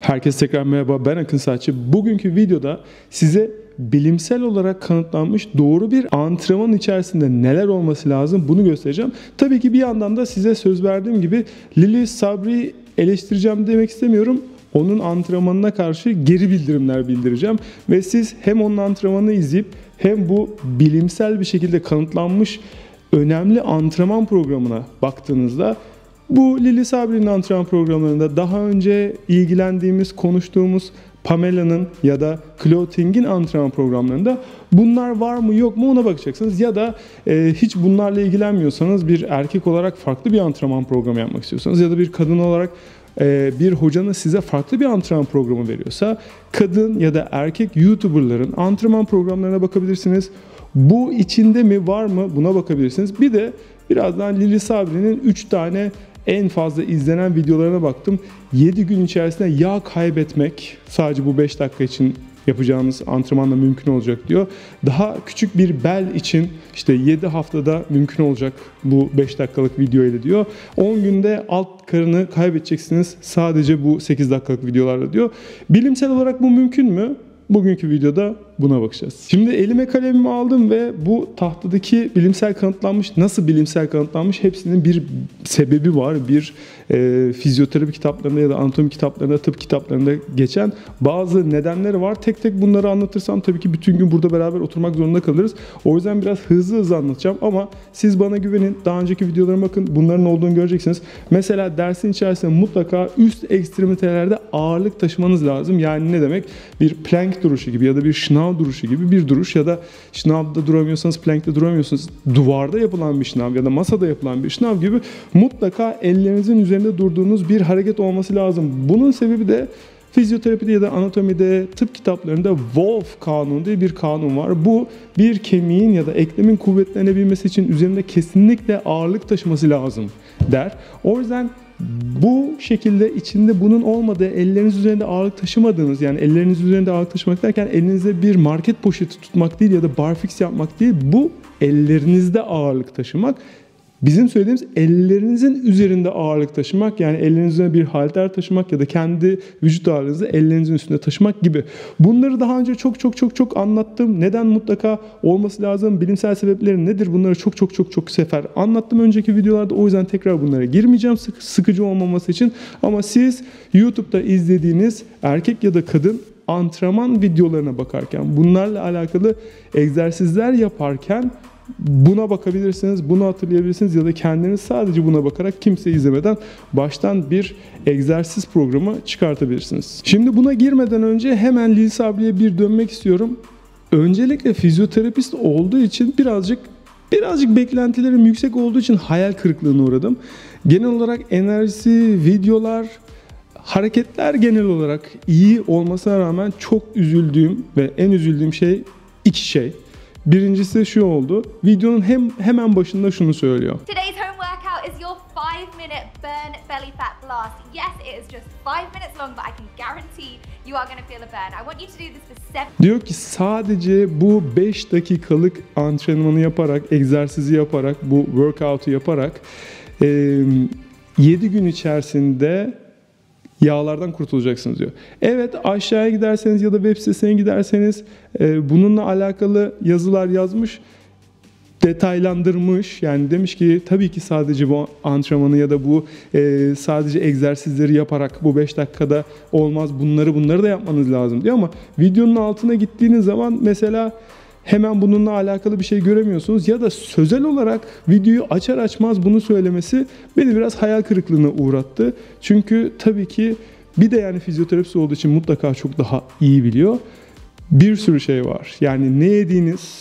Herkese tekrar merhaba, ben Akın Saatçi. Bugünkü videoda size bilimsel olarak kanıtlanmış doğru bir antrenman içerisinde neler olması lazım bunu göstereceğim. Tabii ki bir yandan da size söz verdiğim gibi Lili Sabri'yi eleştireceğim demek istemiyorum. Onun antrenmanına karşı geri bildirimler bildireceğim. Ve siz hem onun antrenmanını izleyip hem bu bilimsel bir şekilde kanıtlanmış önemli antrenman programına baktığınızda bu Lili Sabri'nin antrenman programlarında daha önce ilgilendiğimiz, konuştuğumuz Pamela'nın ya da Claude Ting'in antrenman programlarında bunlar var mı yok mu ona bakacaksınız. Ya da hiç bunlarla ilgilenmiyorsanız bir erkek olarak farklı bir antrenman programı yapmak istiyorsanız ya da bir kadın olarak bir hocanız size farklı bir antrenman programı veriyorsa kadın ya da erkek YouTuber'ların antrenman programlarına bakabilirsiniz. Bu içinde mi var mı buna bakabilirsiniz. Bir de birazdan Lili Sabri'nin 3 tane en fazla izlenen videolarına baktım. 7 gün içerisinde yağ kaybetmek sadece bu 5 dakika için yapacağınız antrenmanla mümkün olacak diyor. Daha küçük bir bel için işte 7 haftada mümkün olacak bu 5 dakikalık video ile diyor. 10 günde alt karını kaybedeceksiniz sadece bu 8 dakikalık videolarla diyor. Bilimsel olarak bu mümkün mü? Bugünkü videoda buna bakacağız. Şimdi elime kalemimi aldım ve bu tahtadaki bilimsel kanıtlanmış, nasıl bilimsel kanıtlanmış hepsinin bir sebebi var. Bir fizyoterapi kitaplarında ya da anatomi kitaplarında, tıp kitaplarında geçen bazı nedenleri var. Tek tek bunları anlatırsam tabii ki bütün gün burada beraber oturmak zorunda kalırız. O yüzden biraz hızlı anlatacağım ama siz bana güvenin. Daha önceki videolarıma bakın. Bunların olduğunu göreceksiniz. Mesela dersin içerisinde mutlaka üst ekstremitelerde ağırlık taşımanız lazım. Yani ne demek? Bir plank duruşu gibi ya da bir şınav duruşu gibi bir duruş ya da şınavda duramıyorsanız plankte duramıyorsunuz. Duvarda yapılan bir şınav ya da masada yapılan bir şınav gibi mutlaka ellerinizin üzerinde durduğunuz bir hareket olması lazım. Bunun sebebi de fizyoterapide ya da anatomide, tıp kitaplarında Wolff kanunu diye bir kanun var. Bu bir kemiğin ya da eklemin kuvvetlenebilmesi için üzerinde kesinlikle ağırlık taşıması lazım der. O yüzden bu şekilde içinde bunun olmadığı, elleriniz üzerinde ağırlık taşımadığınız, yani elleriniz üzerinde ağırlık taşımak derken elinizde bir market poşeti tutmak değil ya da barfix yapmak değil, bu ellerinizde ağırlık taşımak. Bizim söylediğimiz ellerinizin üzerinde ağırlık taşımak, yani ellerinizin üzerine bir halter taşımak ya da kendi vücut ağırlığınızı ellerinizin üstünde taşımak gibi. Bunları daha önce çok anlattım. Neden mutlaka olması lazım? Bilimsel sebepleri nedir? Bunları çok sefer anlattım önceki videolarda. O yüzden tekrar bunlara girmeyeceğim sıkıcı olmaması için. Ama siz YouTube'da izlediğiniz erkek ya da kadın antrenman videolarına bakarken, bunlarla alakalı egzersizler yaparken buna bakabilirsiniz, bunu hatırlayabilirsiniz ya da kendiniz sadece buna bakarak kimseyi izlemeden baştan bir egzersiz programı çıkartabilirsiniz. Şimdi buna girmeden önce hemen Lili Sabri'ye bir dönmek istiyorum. Öncelikle fizyoterapist olduğu için birazcık beklentilerim yüksek olduğu için hayal kırıklığına uğradım. Genel olarak enerjisi, videolar, hareketler genel olarak iyi olmasına rağmen çok üzüldüğüm ve en üzüldüğüm şey iki şey. Birincisi şu oldu. Videonun hemen başında şunu söylüyor. Today's home workout is your 5-minute burn belly fat blast. Yes, it is just 5 minutes long, but I can guarantee you are going to feel a burn. I want you to do this for 7. Diyor ki sadece bu 5 dakikalık antrenmanı yaparak, egzersizi yaparak, bu workout'u yaparak 7 gün içerisinde yağlardan kurtulacaksınız diyor. Evet, aşağıya giderseniz ya da web sitesine giderseniz bununla alakalı yazılar yazmış, detaylandırmış. Yani demiş ki tabii ki sadece bu antrenmanı ya da bu sadece egzersizleri yaparak bu 5 dakikada olmaz. Bunları da yapmanız lazım diyor ama videonun altına gittiğiniz zaman mesela hemen bununla alakalı bir şey göremiyorsunuz ya da sözel olarak videoyu açar açmaz bunu söylemesi beni biraz hayal kırıklığına uğrattı. Çünkü tabii ki bir de yani fizyoterapist olduğu için mutlaka çok daha iyi biliyor. Bir sürü şey var. Yani ne yediğiniz,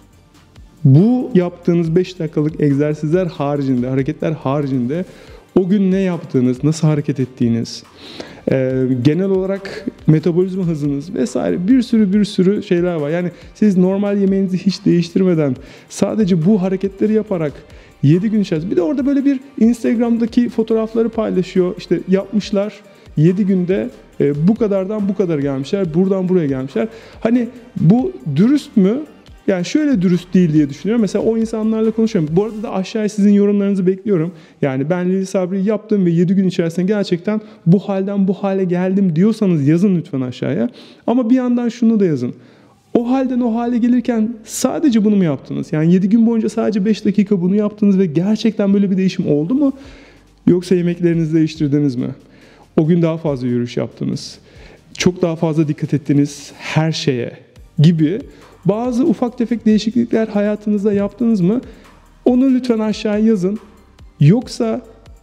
bu yaptığınız 5 dakikalık egzersizler haricinde, hareketler haricinde o gün ne yaptığınız, nasıl hareket ettiğiniz, genel olarak metabolizma hızınız vesaire bir sürü şeyler var. Yani siz normal yemeğinizi hiç değiştirmeden sadece bu hareketleri yaparak 7 gün içerisinde, bir de orada böyle bir Instagram'daki fotoğrafları paylaşıyor. İşte yapmışlar 7 günde bu kadardan bu kadar gelmişler, buradan buraya gelmişler. Hani bu dürüst mü? Yani şöyle dürüst değil diye düşünüyorum. Mesela o insanlarla konuşuyorum. Bu arada da aşağıya sizin yorumlarınızı bekliyorum. Yani ben Lili Sabri'yi yaptım ve 7 gün içerisinde gerçekten bu halden bu hale geldim diyorsanız yazın lütfen aşağıya. Ama bir yandan şunu da yazın. O halden o hale gelirken sadece bunu mu yaptınız? Yani 7 gün boyunca sadece 5 dakika bunu yaptınız ve gerçekten böyle bir değişim oldu mu? Yoksa yemeklerinizi değiştirdiniz mi? O gün daha fazla yürüyüş yaptınız. Çok daha fazla dikkat ettiniz her şeye gibi bazı ufak tefek değişiklikler hayatınızda yaptınız mı? Onu lütfen aşağıya yazın. Yoksa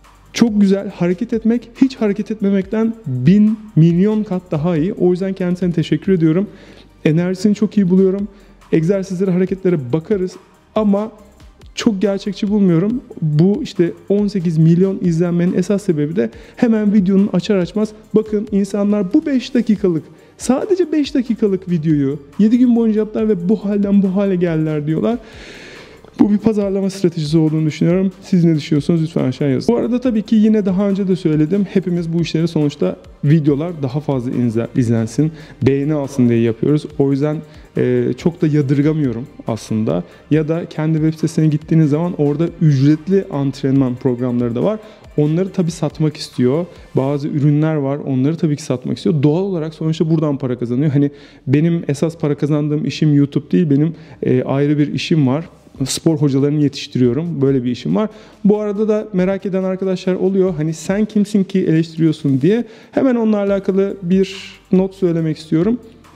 çok güzel hareket etmek hiç hareket etmemekten 1000 milyon kat daha iyi. O yüzden kendisine teşekkür ediyorum. Enerjisini çok iyi buluyorum. Egzersizlere, hareketlere bakarız ama çok gerçekçi bulmuyorum. Bu işte 18 milyon izlenmenin esas sebebi de hemen videonun açar açmaz bakın insanlar bu 5 dakikalık sadece 5 dakikalık videoyu 7 gün boyunca yaptılar ve bu halden bu hale geldiler diyorlar. Bu bir pazarlama stratejisi olduğunu düşünüyorum. Siz ne düşünüyorsunuz lütfen aşağıya yazın. Bu arada tabii ki yine daha önce de söyledim. Hepimiz bu işleri sonuçta videolar daha fazla izlensin, beğeni alsın diye yapıyoruz. O yüzden çok da yadırgamıyorum aslında. Ya da kendi web sitesine gittiğiniz zaman orada ücretli antrenman programları da var. Onları tabii satmak istiyor. Bazı ürünler var. Onları tabii ki satmak istiyor. Doğal olarak sonuçta buradan para kazanıyor. Hani benim esas para kazandığım işim YouTube değil. Benim ayrı bir işim var. Spor hocalarını yetiştiriyorum. Böyle bir işim var. Bu arada da merak eden arkadaşlar oluyor. Hani sen kimsin ki eleştiriyorsun diye. Hemen onunla alakalı bir not söylemek istiyorum.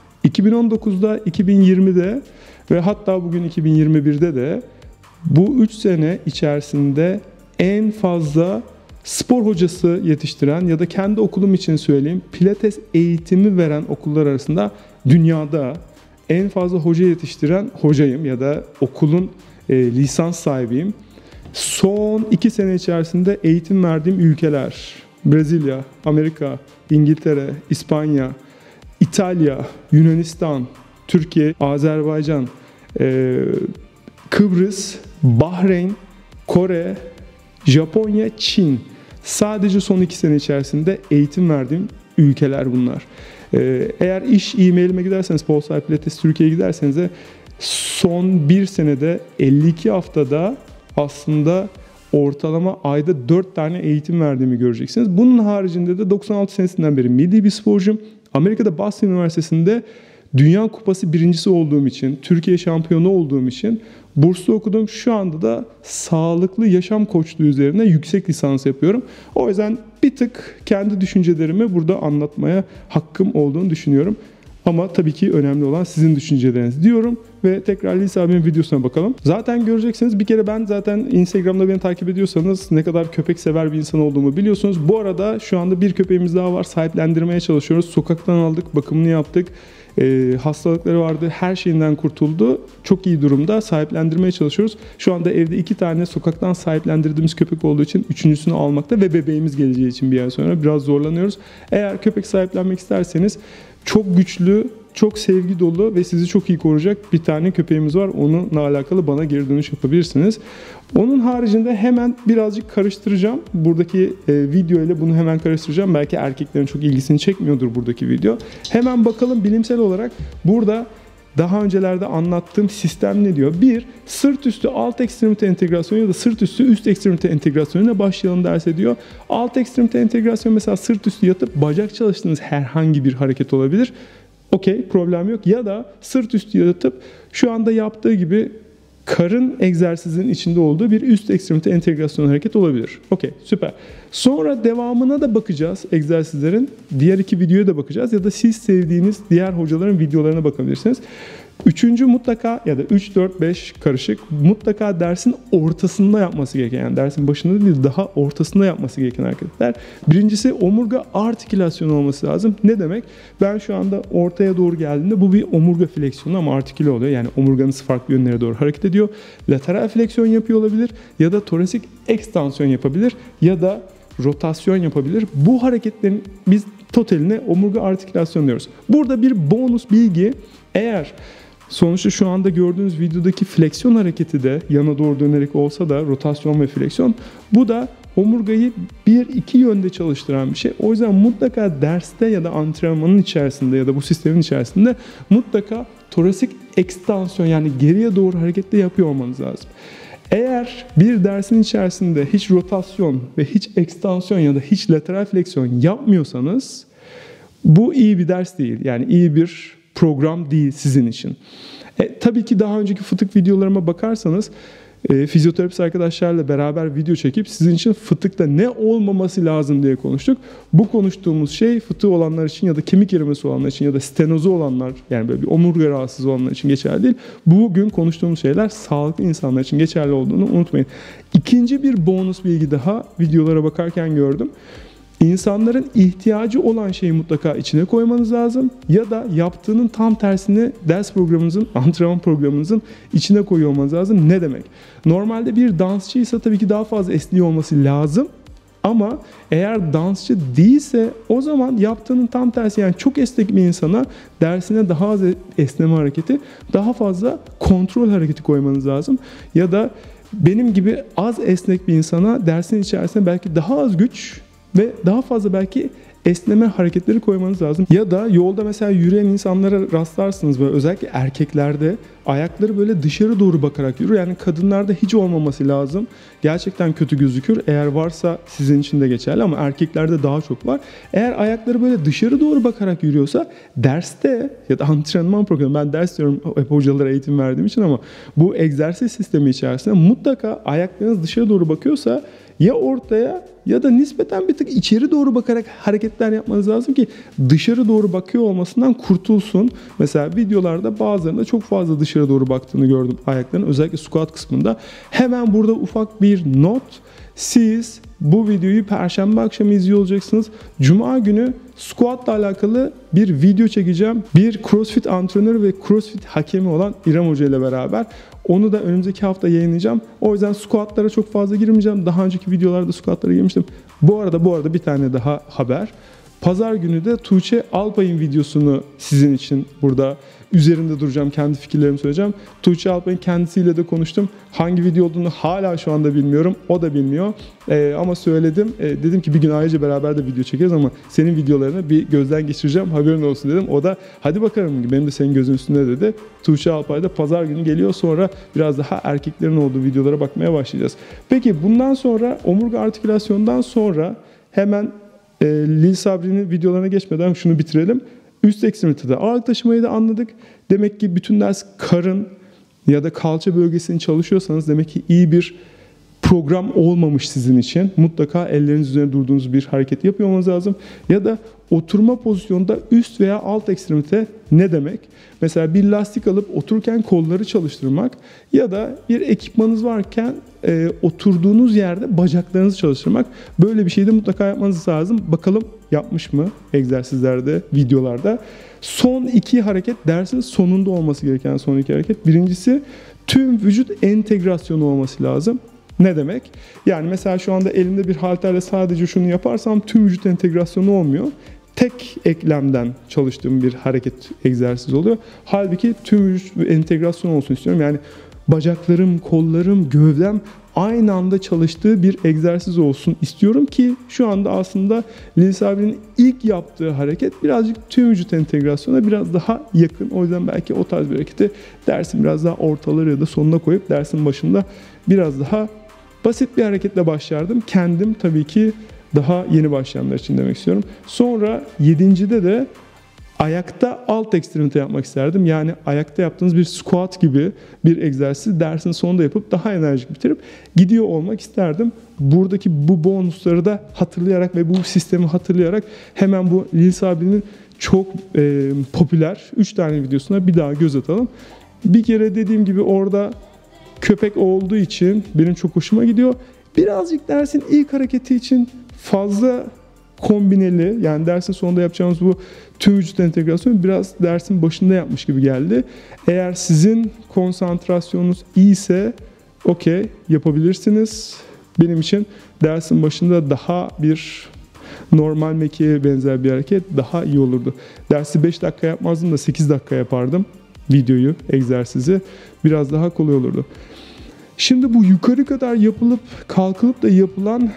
2019'da, 2020'de ve hatta bugün 2021'de de bu 3 sene içerisinde en fazla spor hocası yetiştiren ya da kendi okulum için söyleyeyim pilates eğitimi veren okullar arasında dünyada en fazla hoca yetiştiren hocayım ya da okulun lisans sahibiyim. Son 2 sene içerisinde eğitim verdiğim ülkeler Brezilya, Amerika, İngiltere, İspanya, İtalya, Yunanistan, Türkiye, Azerbaycan, Kıbrıs, Bahreyn, Kore, Japonya, Çin. Sadece son 2 sene içerisinde eğitim verdiğim ülkeler bunlar. Eğer iş e-mailime giderseniz, Polsar Pilates Türkiye'ye giderseniz de son 1 senede 52 haftada aslında ortalama ayda 4 tane eğitim verdiğimi göreceksiniz. Bunun haricinde de 96 senesinden beri milli bir sporcuyum. Amerika'da Boston Üniversitesi'nde Dünya Kupası birincisi olduğum için, Türkiye şampiyonu olduğum için burslu okudum. Şu anda da sağlıklı yaşam koçluğu üzerine yüksek lisans yapıyorum. O yüzden bir tık kendi düşüncelerimi burada anlatmaya hakkım olduğunu düşünüyorum. Ama tabii ki önemli olan sizin düşünceleriniz diyorum ve tekrar Lisa abinin videosuna bakalım. Zaten göreceksiniz bir kere ben zaten Instagram'da beni takip ediyorsanız ne kadar köpek sever bir insan olduğumu biliyorsunuz. Bu arada şu anda bir köpeğimiz daha var. Sahiplendirmeye çalışıyoruz. Sokaktan aldık, bakımını yaptık. Hastalıkları vardı, her şeyinden kurtuldu. Çok iyi durumda, sahiplendirmeye çalışıyoruz. Şu anda evde 2 tane sokaktan sahiplendirdiğimiz köpek olduğu için 3.'sünü almakta ve bebeğimiz geleceği için bir ay sonra biraz zorlanıyoruz. Eğer köpek sahiplenmek isterseniz çok güçlü, çok sevgi dolu ve sizi çok iyi koruyacak bir tane köpeğimiz var. Onunla alakalı bana geri dönüş yapabilirsiniz. Onun haricinde hemen birazcık karıştıracağım. Buradaki video ile bunu hemen karıştıracağım. Belki erkeklerin çok ilgisini çekmiyordur buradaki video. Hemen bakalım bilimsel olarak burada daha öncelerde anlattığım sistem ne diyor? 1. Sırt üstü alt ekstremite entegrasyonu ya da sırt üstü üst ekstremite entegrasyonuyla başlayalım derse diyor. Alt ekstremite entegrasyon mesela sırt üstü yatıp bacak çalıştığınız herhangi bir hareket olabilir. Okey, problem yok. Ya da sırt üstü yatıp şu anda yaptığı gibi karın egzersizinin içinde olduğu bir üst ekstremite entegrasyon hareket olabilir. Okey, süper. Sonra devamına da bakacağız egzersizlerin. Diğer 2 videoya da bakacağız ya da siz sevdiğiniz diğer hocaların videolarına bakabilirsiniz. 3. mutlaka ya da 3, 4, 5 karışık mutlaka dersin ortasında yapması gereken, yani dersin başında değil daha ortasında yapması gereken hareketler. Birincisi omurga artikülasyonu olması lazım. Ne demek? Ben şu anda ortaya doğru geldiğimde bu bir omurga fleksiyonu ama artiküle oluyor. Yani omurganız farklı yönlere doğru hareket ediyor. Lateral fleksiyon yapıyor olabilir ya da torasik ekstansiyon yapabilir ya da rotasyon yapabilir. Bu hareketlerin biz totaline omurga artikülasyon diyoruz. Burada bir bonus bilgi, eğer sonuçta şu anda gördüğünüz videodaki fleksiyon hareketi de yana doğru dönerek olsa da rotasyon ve fleksiyon, bu da omurgayı 1-2 yönde çalıştıran bir şey. O yüzden mutlaka derste ya da antrenmanın içerisinde ya da bu sistemin içerisinde mutlaka torasik ekstansiyon, yani geriye doğru hareketli yapıyor olmanız lazım. Eğer bir dersin içerisinde hiç rotasyon ve hiç ekstansiyon ya da hiç lateral fleksiyon yapmıyorsanız bu iyi bir ders değil. Yani iyi bir program değil sizin için. Tabii ki daha önceki fıtık videolarıma bakarsanız fizyoterapist arkadaşlarla beraber video çekip sizin için fıtıkta ne olmaması lazım diye konuştuk. Bu konuştuğumuz şey fıtığı olanlar için ya da kemik erimesi olanlar için ya da stenozu olanlar, yani böyle bir omurga rahatsızlığı olanlar için geçerli değil. Bugün konuştuğumuz şeyler sağlıklı insanlar için geçerli olduğunu unutmayın. İkinci bir bonus bilgi daha videolara bakarken gördüm. İnsanların ihtiyacı olan şeyi mutlaka içine koymanız lazım ya da yaptığının tam tersini ders programınızın, antrenman programınızın içine koyuyor olmanız lazım. Ne demek? Normalde bir dansçıysa tabii ki daha fazla esniyor olması lazım. Ama eğer dansçı değilse o zaman yaptığının tam tersi, yani çok esnek bir insana dersine daha az esneme hareketi, daha fazla kontrol hareketi koymanız lazım. Ya da benim gibi az esnek bir insana dersin içerisinde belki daha az güç ve daha fazla belki esneme hareketleri koymanız lazım. Ya da yolda mesela yürüyen insanlara rastlarsınız, böyle özellikle erkeklerde ayakları böyle dışarı doğru bakarak yürür. Yani kadınlarda hiç olmaması lazım. Gerçekten kötü gözükür. Eğer varsa sizin için de geçerli ama erkeklerde daha çok var. Eğer ayakları böyle dışarı doğru bakarak yürüyorsa derste ya da antrenman programı, ben ders diyorum hep hocalara eğitim verdiğim için, ama bu egzersiz sistemi içerisinde mutlaka ayaklarınız dışarı doğru bakıyorsa ya ortaya ya da nispeten bir tık içeri doğru bakarak hareketler yapmanız lazım ki dışarı doğru bakıyor olmasından kurtulsun. Mesela videolarda bazılarında çok fazla dışarı doğru baktığını gördüm ayaklarının, özellikle squat kısmında. Hemen burada ufak bir not. Siz bu videoyu Perşembe akşamı izliyor olacaksınız. Cuma günü squat'la alakalı bir video çekeceğim. Bir CrossFit antrenörü ve CrossFit hakemi olan İrem Hoca ile beraber. Onu da önümüzdeki hafta yayınlayacağım. O yüzden squat'lara çok fazla girmeyeceğim. Daha önceki videolarda squat'lara girmiştim. Bu arada bir tane daha haber. Pazar günü de Tuğçe Alpay'ın videosunu sizin için burada üzerinde duracağım. Kendi fikirlerimi söyleyeceğim. Tuğçe Alpay'ın kendisiyle de konuştum. Hangi video olduğunu hala şu anda bilmiyorum. O da bilmiyor. Ama söyledim. Dedim ki bir gün ayrıca beraber de video çekeriz ama senin videolarını bir gözden geçireceğim. Haberin olsun dedim. O da hadi bakalım, benim de senin gözün üstünde dedi. Tuğçe Alpay da pazar günü geliyor. Sonra biraz daha erkeklerin olduğu videolara bakmaya başlayacağız. Peki bundan sonra omurga artikülasyondan sonra hemen Lil Sabri'nin videolarına geçmeden şunu bitirelim. Üst ekstremitede ağırlık taşımayı da anladık. Demek ki bütün ders karın ya da kalça bölgesini çalışıyorsanız demek ki iyi bir program olmamış sizin için. Mutlaka elleriniz üzerine durduğunuz bir hareket yapıyor olmanız lazım. Ya da oturma pozisyonda üst veya alt ekstremite ne demek? Mesela bir lastik alıp otururken kolları çalıştırmak ya da bir ekipmanınız varken oturduğunuz yerde bacaklarınızı çalıştırmak. Böyle bir şey de mutlaka yapmanız lazım. Bakalım yapmış mı egzersizlerde, videolarda. Son iki hareket dersin sonunda olması gereken son iki hareket. Birincisi tüm vücut entegrasyonu olması lazım. Ne demek? Yani mesela şu anda elimde bir halterle sadece şunu yaparsam tüm vücut entegrasyonu olmuyor. Tek eklemden çalıştığım bir hareket egzersiz oluyor. Halbuki tüm vücut entegrasyon olsun istiyorum. Yani bacaklarım, kollarım, gövdem aynı anda çalıştığı bir egzersiz olsun istiyorum ki şu anda aslında Lil Sabri'nin ilk yaptığı hareket birazcık tüm vücut entegrasyona biraz daha yakın. O yüzden belki o tarz bir hareketi dersin biraz daha ortaları ya da sonuna koyup dersin başında biraz daha basit bir hareketle başlardım. Kendim tabii ki daha yeni başlayanlar için demek istiyorum. Sonra 7.'de de ayakta alt ekstremite yapmak isterdim. Yani ayakta yaptığınız bir squat gibi bir egzersiz dersin sonunda yapıp daha enerjik bitirip gidiyor olmak isterdim. Buradaki bu bonusları da hatırlayarak ve bu sistemi hatırlayarak hemen bu Lil Sabri'nin çok popüler 3 tane videosuna bir daha göz atalım. Bir kere dediğim gibi orada köpek olduğu için benim çok hoşuma gidiyor. Birazcık dersin ilk hareketi için fazla kombineli, yani dersin sonunda yapacağımız bu tüm vücut entegrasyonu biraz dersin başında yapmış gibi geldi. Eğer sizin konsantrasyonunuz iyiyse okey yapabilirsiniz. Benim için dersin başında daha bir normal mekiğe benzer bir hareket daha iyi olurdu. Dersi 5 dakika yapmazdım da 8 dakika yapardım videoyu, egzersizi. Biraz daha kolay olurdu. Şimdi bu yukarı kadar yapılıp kalkılıp da yapılan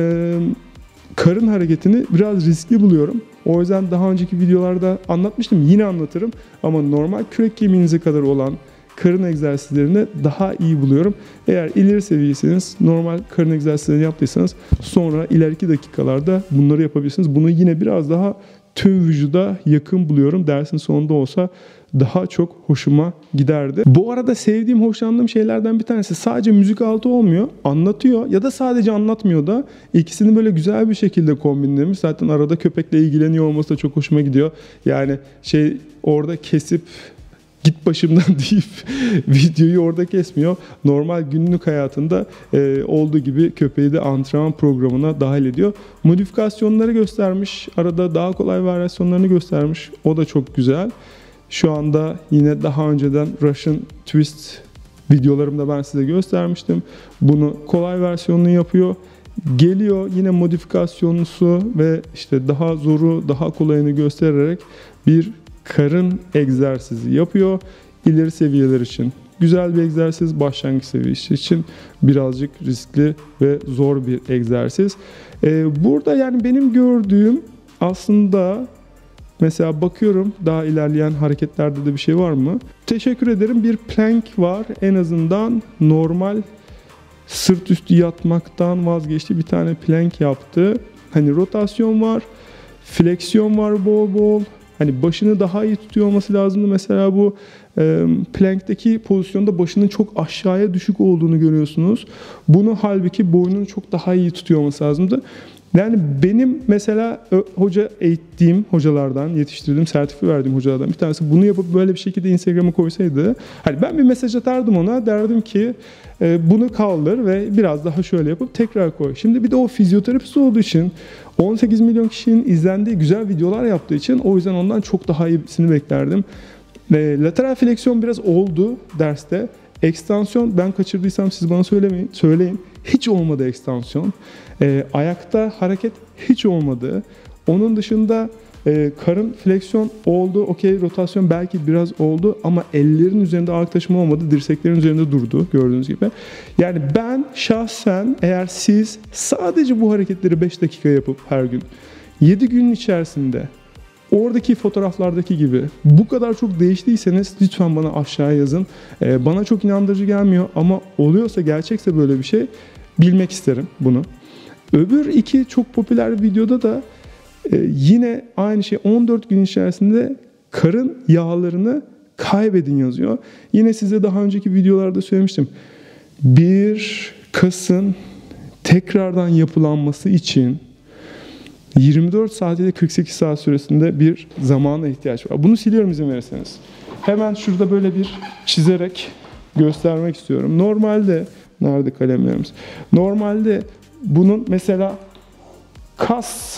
karın hareketini biraz riskli buluyorum. O yüzden daha önceki videolarda anlatmıştım, yine anlatırım. Ama normal kürek kemiğinize kadar olan karın egzersizlerini daha iyi buluyorum. Eğer ileri seviyesiniz, normal karın egzersizlerini yaptıysanız sonra ileriki dakikalarda bunları yapabilirsiniz. Bunu yine biraz daha tüm vücuda yakın buluyorum. Dersin sonunda olsa daha çok hoşuma giderdi. Bu arada sevdiğim, hoşlandığım şeylerden bir tanesi sadece müzik altı olmuyor. Anlatıyor ya da sadece anlatmıyor da. İkisini böyle güzel bir şekilde kombinlemiş. Zaten arada köpekle ilgileniyor olması da çok hoşuma gidiyor. Yani orada kesip git başımdan deyip videoyu orada kesmiyor. Normal günlük hayatında olduğu gibi köpeği de antrenman programına dahil ediyor. Modifikasyonları göstermiş. Arada daha kolay varyasyonlarını göstermiş. O da çok güzel. Şu anda yine daha önceden Russian Twist videolarımda ben size göstermiştim. Bunu kolay versiyonunu yapıyor. Geliyor yine modifikasyonlusu ve işte daha zoru, daha kolayını göstererek bir karın egzersizi yapıyor. İleri seviyeler için güzel bir egzersiz, başlangıç seviyesi için birazcık riskli ve zor bir egzersiz. Burada yani benim gördüğüm aslında, mesela bakıyorum daha ilerleyen hareketlerde de bir şey var mı? Teşekkür ederim. Bir plank var. En azından normal sırt üstü yatmaktan vazgeçti. Bir tane plank yaptı. Hani rotasyon var. Fleksiyon var bol bol. Hani başını daha iyi tutuyor olması lazımdı. Mesela bu plankteki pozisyonda başının çok aşağıya düşük olduğunu görüyorsunuz. Bunu halbuki boynunu çok daha iyi tutuyor olması lazımdı. Yani benim mesela hoca eğittiğim hocalardan, yetiştirdiğim, sertifika verdiğim hocalardan bir tanesi bunu yapıp böyle bir şekilde Instagram'a koysaydı, hani ben bir mesaj atardım ona, derdim ki bunu kaldır ve biraz daha şöyle yapıp tekrar koy. Şimdi bir de o fizyoterapist olduğu için 18 milyon kişinin izlendiği güzel videolar yaptığı için o yüzden ondan çok daha iyisini beklerdim. Lateral fleksiyon biraz oldu derste. Ekstansiyon ben kaçırdıysam siz bana söyleyin. Hiç olmadı ekstansiyon. Ayakta hareket hiç olmadı. Onun dışında karın fleksiyon oldu. Okey, rotasyon belki biraz oldu ama ellerin üzerinde ağırlık taşıma olmadı. Dirseklerin üzerinde durdu gördüğünüz gibi. Yani ben şahsen, eğer siz sadece bu hareketleri 5 dakika yapıp her gün 7 gün içerisinde oradaki fotoğraflardaki gibi bu kadar çok değiştiyseniz lütfen bana aşağıya yazın. Bana çok inandırıcı gelmiyor ama oluyorsa, gerçekse böyle bir şey, bilmek isterim bunu. Öbür iki çok popüler videoda da yine aynı şey, 14 gün içerisinde karın yağlarını kaybedin yazıyor. Yine size daha önceki videolarda söylemiştim. Bir kasın tekrardan yapılanması için 24 saat ile 48 saat süresinde bir zamana ihtiyaç var. Bunu siliyorum izin verirseniz. Hemen şurada böyle bir çizerek göstermek istiyorum. Normalde, nerede kalemlerimiz? Normalde bunun mesela kas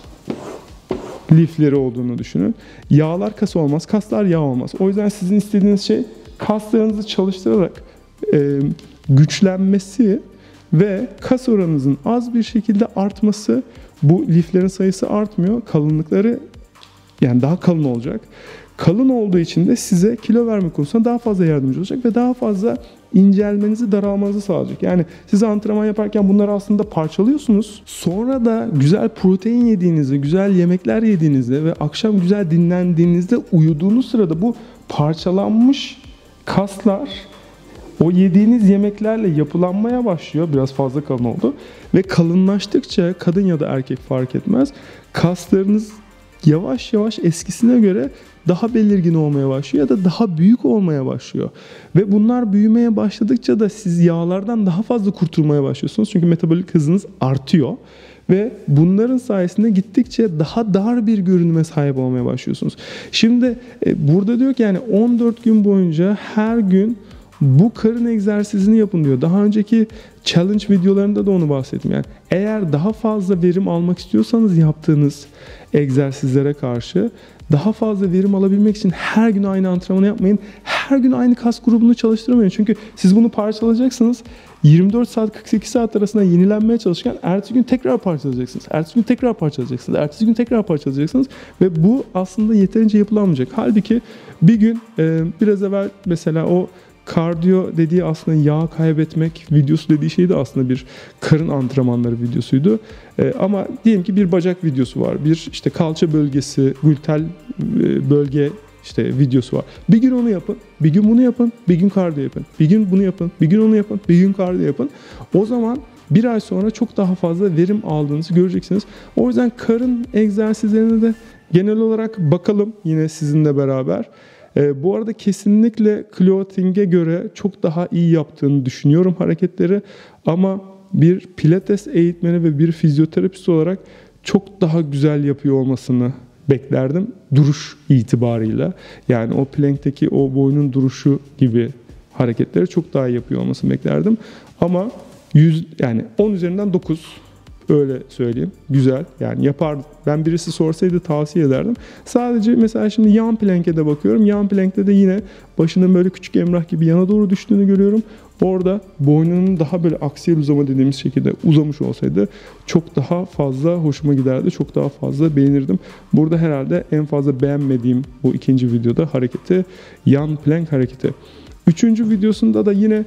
lifleri olduğunu düşünün. Yağlar kas olmaz, kaslar yağ olmaz. O yüzden sizin istediğiniz şey kaslarınızı çalıştırarak güçlenmesi ve kas oranınızın az bir şekilde artması. Bu liflerin sayısı artmıyor. Kalınlıkları yani daha kalın olacak. Kalın olduğu için de size kilo verme konusunda daha fazla yardımcı olacak ve daha fazla incelmenizi, daralmanızı sağlayacak. Yani siz antrenman yaparken bunları aslında parçalıyorsunuz. Sonra da güzel protein yediğinizde, güzel yemekler yediğinizde ve akşam güzel dinlendiğinizde, uyuduğunuz sırada bu parçalanmış kaslar o yediğiniz yemeklerle yapılanmaya başlıyor. Biraz fazla kalın oldu. Ve kalınlaştıkça, kadın ya da erkek fark etmez, kaslarınız yavaş yavaş eskisine göre daha belirgin olmaya başlıyor ya da daha büyük olmaya başlıyor. Ve bunlar büyümeye başladıkça da siz yağlardan daha fazla kurtulmaya başlıyorsunuz. Çünkü metabolik hızınız artıyor. Ve bunların sayesinde gittikçe daha dar bir görünüme sahip olmaya başlıyorsunuz. Şimdi burada diyor ki yani 14 gün boyunca her gün bu karın egzersizini yapın diyor. Daha önceki challenge videolarında da onu bahsettim. Yani eğer daha fazla verim almak istiyorsanız yaptığınız egzersizlere karşı, daha fazla verim alabilmek için her gün aynı antrenmanı yapmayın. Her gün aynı kas grubunu çalıştırmayın. Çünkü siz bunu parçalayacaksınız. 24 saat 48 saat arasında yenilenmeye çalışırken ertesi gün tekrar parçalayacaksınız. Ertesi gün tekrar parçalayacaksınız. Ertesi gün tekrar parçalayacaksınız. Ve bu aslında yeterince yapılamayacak. Halbuki bir gün biraz evvel mesela o kardiyo dediği aslında yağ kaybetmek videosu dediği şey de aslında bir karın antrenmanları videosuydu. Ama diyelim ki bir bacak videosu var. Bir işte kalça bölgesi, gluteal bölge işte videosu var. Bir gün onu yapın, bir gün bunu yapın, bir gün kardiyo yapın. Bir gün bunu yapın, bir gün onu yapın, bir gün kardiyo yapın. O zaman bir ay sonra çok daha fazla verim aldığınızı göreceksiniz. O yüzden karın egzersizlerine de genel olarak bakalım yine sizinle beraber. Bu arada kesinlikle clothing'e göre çok daha iyi yaptığını düşünüyorum hareketleri. Ama bir pilates eğitmeni ve bir fizyoterapist olarak çok daha güzel yapıyor olmasını beklerdim duruş itibarıyla. Yani o plank'teki o boynun duruşu gibi hareketleri çok daha iyi yapıyor olmasını beklerdim. Ama yani 10 üzerinden 9 öyle söyleyeyim. Güzel. Yani yapardım. Ben birisi sorsaydı tavsiye ederdim. Sadece mesela şimdi yan plank'e de bakıyorum. Yan plank'te de yine başının böyle küçük Emrah gibi yana doğru düştüğünü görüyorum. Orada boynunun daha böyle aksiyel uzama dediğimiz şekilde uzamış olsaydı çok daha fazla hoşuma giderdi. Çok daha fazla beğenirdim. Burada herhalde en fazla beğenmediğim bu ikinci videoda hareketi yan plank hareketi. Üçüncü videosunda da yine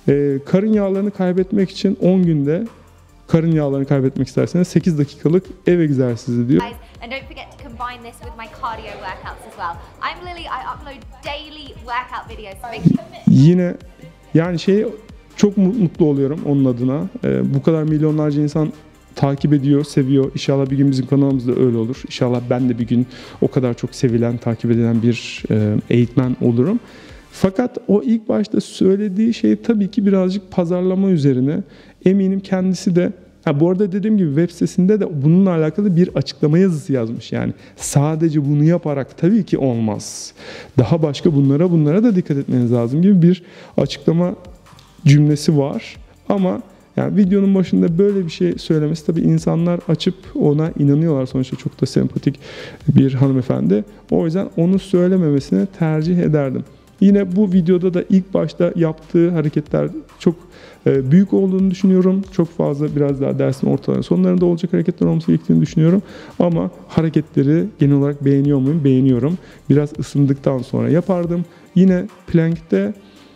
karın yağlarını kaybetmek için 10 günde karın yağlarını kaybetmek isterseniz 8 dakikalık ev egzersizi diyor. And don't forget to combine this with my cardio workouts as well. I'm Lily, I upload daily workout videos. So make sure... Yine yani çok mutlu oluyorum onun adına. Bu kadar milyonlarca insan takip ediyor, seviyor. İnşallah bir gün bizim kanalımızda öyle olur. İnşallah ben de bir gün o kadar çok sevilen, takip edilen bir eğitmen olurum. Fakat o ilk başta söylediği şey tabii ki birazcık pazarlama üzerine. Eminim kendisi de, bu arada dediğim gibi web sitesinde de bununla alakalı bir açıklama yazısı yazmış. Yani sadece bunu yaparak tabii ki olmaz. Daha başka bunlara da dikkat etmeniz lazım gibi bir açıklama cümlesi var. Ama yani videonun başında böyle bir şey söylemesi tabii insanlar açıp ona inanıyorlar. Sonuçta çok da sempatik bir hanımefendi. O yüzden onu söylememesini tercih ederdim. Yine bu videoda da ilk başta yaptığı hareketler çok büyük olduğunu düşünüyorum. Çok fazla biraz daha dersin ortalarında sonlarında olacak hareketler olması gerektiğini düşünüyorum. Ama hareketleri genel olarak beğeniyor muyum? Beğeniyorum. Biraz ısındıktan sonra yapardım. Yine plank'te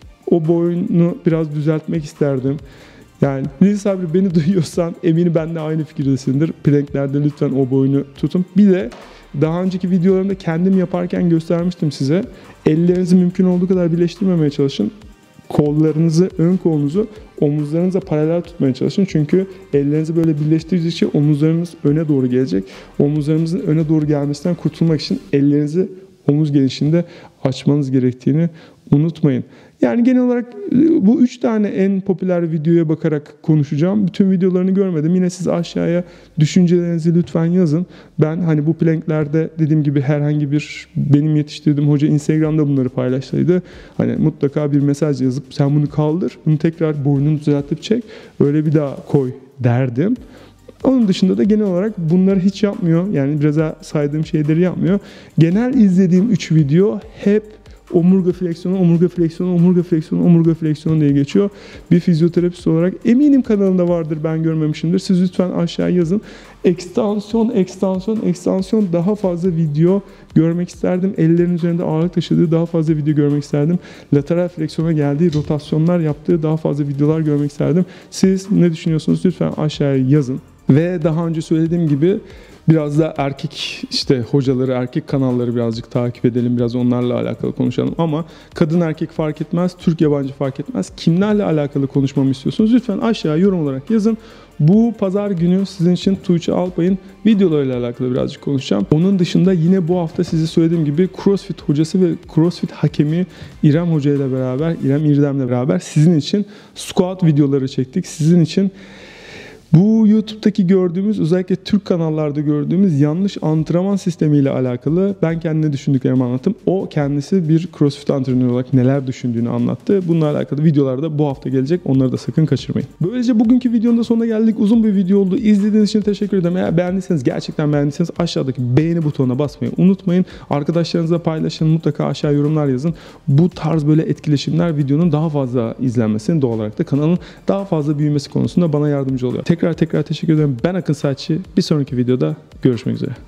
o boynu biraz düzeltmek isterdim. Yani Lil Sabri beni duyuyorsan eminim benimle aynı fikirdesindir. Planklerde lütfen o boynu tutun. Bir de daha önceki videolarımda kendim yaparken göstermiştim size. Ellerinizi mümkün olduğu kadar birleştirmemeye çalışın. Kollarınızı, ön kolunuzu omuzlarınıza paralel tutmaya çalışın. Çünkü ellerinizi böyle birleştirdikçe omuzlarınız öne doğru gelecek. Omuzlarınızın öne doğru gelmesinden kurtulmak için ellerinizi omuz genişliğinde açmanız gerektiğini unutmayın. Yani genel olarak bu 3 tane en popüler videoya bakarak konuşacağım. Bütün videolarını görmedim. Yine siz aşağıya düşüncelerinizi lütfen yazın. Ben hani bu planklerde dediğim gibi herhangi bir benim yetiştirdiğim hoca Instagram'da bunları paylaşsaydı hani mutlaka bir mesaj yazıp sen bunu kaldır, bunu tekrar boynunu düzeltip çek, öyle bir daha koy derdim. Onun dışında da genel olarak bunları hiç yapmıyor. Yani biraz daha saydığım şeyleri yapmıyor. Genel izlediğim 3 video hep omurga fleksiyonu, omurga fleksiyonu, omurga fleksiyonu, omurga fleksiyonu diye geçiyor. Bir fizyoterapist olarak eminim kanalında vardır, ben görmemişimdir. Siz lütfen aşağı yazın. Ekstansiyon daha fazla video görmek isterdim. Ellerin üzerinde ağırlık taşıdığı daha fazla video görmek isterdim. Lateral fleksiyona geldiği, rotasyonlar yaptığı daha fazla videolar görmek isterdim. Siz ne düşünüyorsunuz? Lütfen aşağıya yazın. Ve daha önce söylediğim gibi biraz da erkek hocaları, erkek kanalları birazcık takip edelim. Biraz onlarla alakalı konuşalım. Ama kadın erkek fark etmez, Türk yabancı fark etmez. Kimlerle alakalı konuşmamı istiyorsunuz? Lütfen aşağıya yorum olarak yazın. Bu pazar günü sizin için Tuğçe Alpay'ın videolarıyla alakalı birazcık konuşacağım. Onun dışında yine bu hafta size söylediğim gibi CrossFit hocası ve CrossFit hakemi İrem Hoca ile beraber, İrem İrdem'le beraber sizin için squat videoları çektik. Sizin için bu YouTube'daki gördüğümüz, özellikle Türk kanallarda gördüğümüz yanlış antrenman sistemiyle alakalı ben kendine düşündüklerimi anlattım. O kendisi bir CrossFit antrenörü olarak neler düşündüğünü anlattı. Bununla alakalı videolar da bu hafta gelecek. Onları da sakın kaçırmayın. Böylece bugünkü videonun da sonuna geldik. Uzun bir video oldu. İzlediğiniz için teşekkür ederim. Eğer beğendiyseniz, gerçekten beğendiyseniz aşağıdaki beğeni butonuna basmayı unutmayın. Arkadaşlarınızla paylaşın. Mutlaka aşağı yorumlar yazın. Bu tarz böyle etkileşimler videonun daha fazla izlenmesini, doğal olarak da kanalın daha fazla büyümesi konusunda bana yardımcı oluyor. Tekrar teşekkür ederim. Ben Akın Saatçi. Bir sonraki videoda görüşmek üzere.